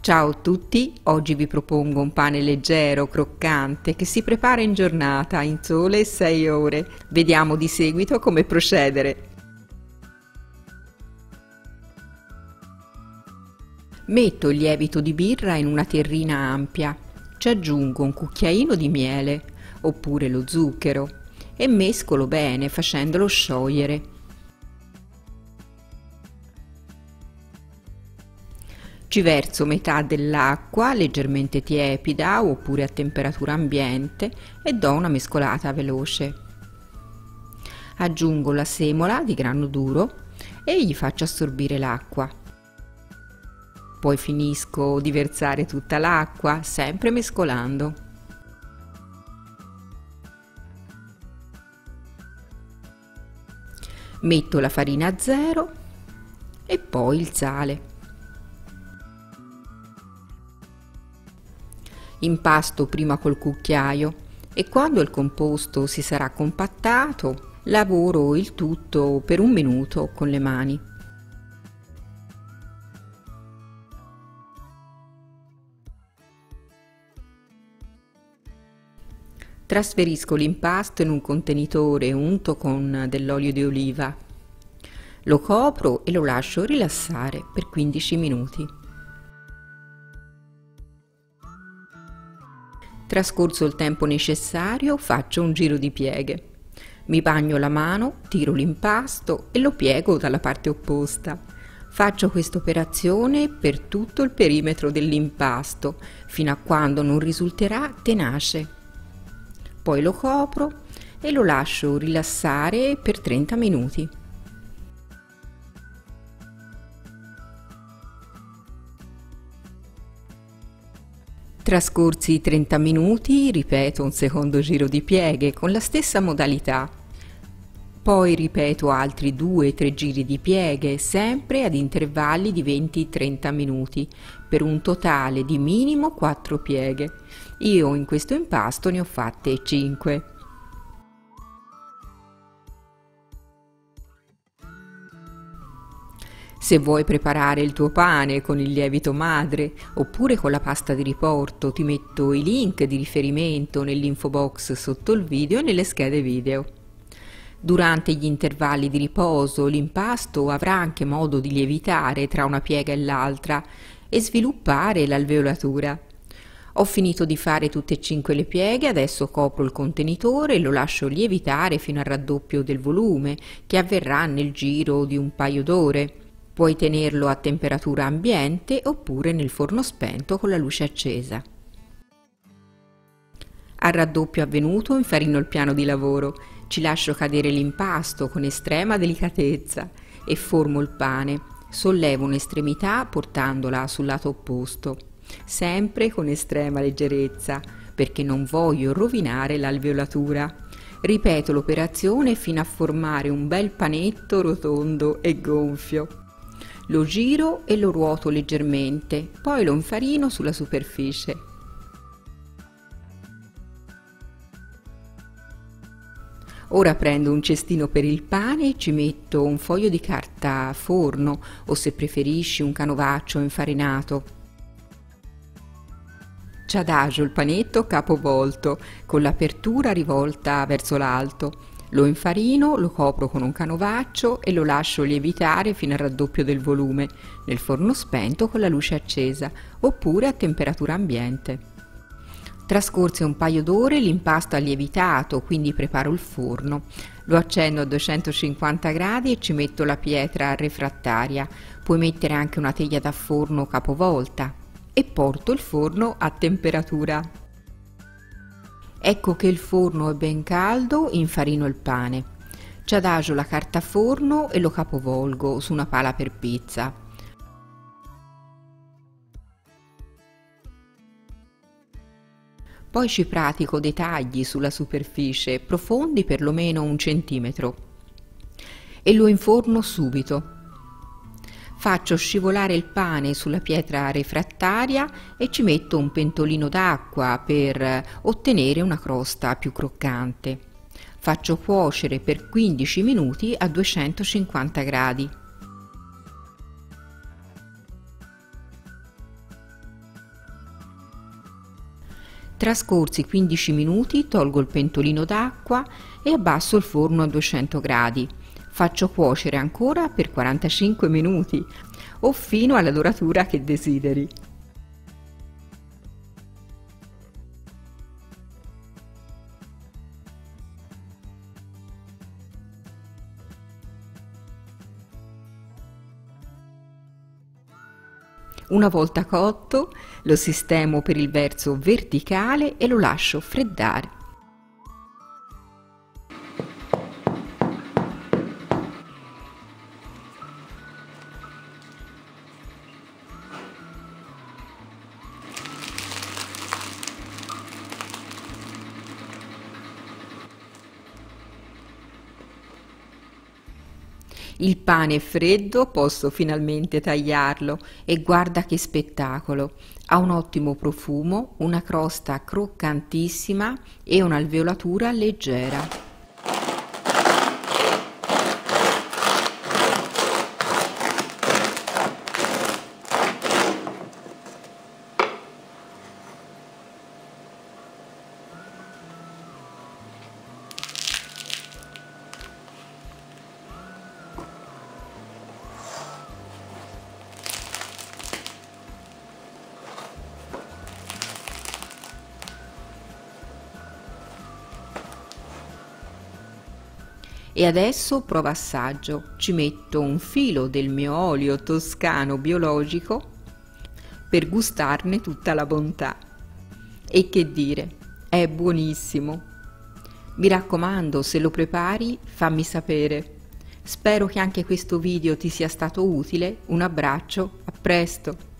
Ciao a tutti, oggi vi propongo un pane leggero, croccante, che si prepara in giornata, in sole 6 ore. Vediamo di seguito come procedere. Metto il lievito di birra in una terrina ampia, ci aggiungo un cucchiaino di miele, oppure lo zucchero, e mescolo bene facendolo sciogliere. Ci verso metà dell'acqua leggermente tiepida oppure a temperatura ambiente e do una mescolata veloce. Aggiungo la semola di grano duro e gli faccio assorbire l'acqua. Poi finisco di versare tutta l'acqua, sempre mescolando. Metto la farina a zero e poi il sale. Impasto prima col cucchiaio e quando il composto si sarà compattato lavoro il tutto per 1 minuto con le mani. Trasferisco l'impasto in un contenitore unto con dell'olio di oliva. Lo copro e lo lascio rilassare per 15 minuti. Trascorso il tempo necessario, faccio un giro di pieghe. Mi bagno la mano, tiro l'impasto e lo piego dalla parte opposta. Faccio questa operazione per tutto il perimetro dell'impasto, fino a quando non risulterà tenace. Poi lo copro e lo lascio rilassare per 30 minuti. Trascorsi i 30 minuti, ripeto un secondo giro di pieghe con la stessa modalità. Poi ripeto altri 2-3 giri di pieghe, sempre ad intervalli di 20-30 minuti, per un totale di minimo 4 pieghe. Io in questo impasto ne ho fatte 5. Se vuoi preparare il tuo pane con il lievito madre oppure con la pasta di riporto, ti metto i link di riferimento nell'info box sotto il video e nelle schede video. Durante gli intervalli di riposo l'impasto avrà anche modo di lievitare tra una piega e l'altra e sviluppare l'alveolatura. Ho finito di fare tutte e 5 le pieghe, adesso copro il contenitore e lo lascio lievitare fino al raddoppio del volume, che avverrà nel giro di un paio d'ore. Puoi tenerlo a temperatura ambiente oppure nel forno spento con la luce accesa. Al raddoppio avvenuto infarino il piano di lavoro, ci lascio cadere l'impasto con estrema delicatezza e formo il pane. Sollevo un'estremità portandola sul lato opposto, sempre con estrema leggerezza, perché non voglio rovinare l'alveolatura. Ripeto l'operazione fino a formare un bel panetto rotondo e gonfio. Lo giro e lo ruoto leggermente, poi lo infarino sulla superficie. Ora prendo un cestino per il pane e ci metto un foglio di carta forno o, se preferisci, un canovaccio infarinato. Ci adagio il panetto capovolto con l'apertura rivolta verso l'alto. Lo infarino, lo copro con un canovaccio e lo lascio lievitare fino al raddoppio del volume, nel forno spento con la luce accesa, oppure a temperatura ambiente. Trascorse un paio d'ore l'impasto ha lievitato, quindi preparo il forno. Lo accendo a 250 gradi e ci metto la pietra refrattaria. Puoi mettere anche una teglia da forno capovolta e porto il forno a temperatura. Ecco che il forno è ben caldo, infarino il pane. Ci adagio la carta forno e lo capovolgo su una pala per pizza. Poi ci pratico dei tagli sulla superficie, profondi perlomeno 1 centimetro, e lo inforno subito. Faccio scivolare il pane sulla pietra refrattaria e ci metto un pentolino d'acqua per ottenere una crosta più croccante. Faccio cuocere per 15 minuti a 250 gradi. Trascorsi 15 minuti tolgo il pentolino d'acqua e abbasso il forno a 200 gradi. Faccio cuocere ancora per 45 minuti o fino alla doratura che desideri. Una volta cotto, lo sistemo per il verso verticale e lo lascio freddare. Il pane è freddo, posso finalmente tagliarlo e guarda che spettacolo! Ha un ottimo profumo, una crosta croccantissima e un'alveolatura leggera. E adesso prova assaggio, ci metto un filo del mio olio toscano biologico per gustarne tutta la bontà. E che dire, è buonissimo! Mi raccomando, se lo prepari, fammi sapere. Spero che anche questo video ti sia stato utile. Un abbraccio, a presto!